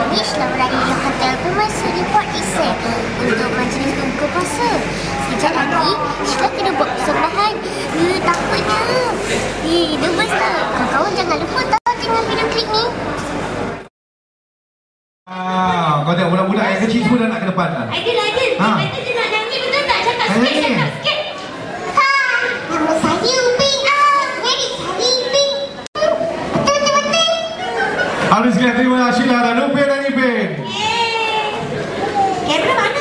ini selalu berada di Hotel Pemasa di Port Dickson untuk majlis buka puasa. Sekejap lagi, Sheila kena buat persembahan. Takutnya. Nervous tak? Kawan-kawan jangan lupa tahu tengok video klip ni. Kau tengok budak-budak yang kecil semua dah nak ke depan dah. Aidil. Kata dia nak nyanyi, betul tak? Cakap sikit. Nama saya Upin. Jadi saya Upin. Betul. Habis sekali terima Sheila dan Upin dan Ipin. Kamera mana?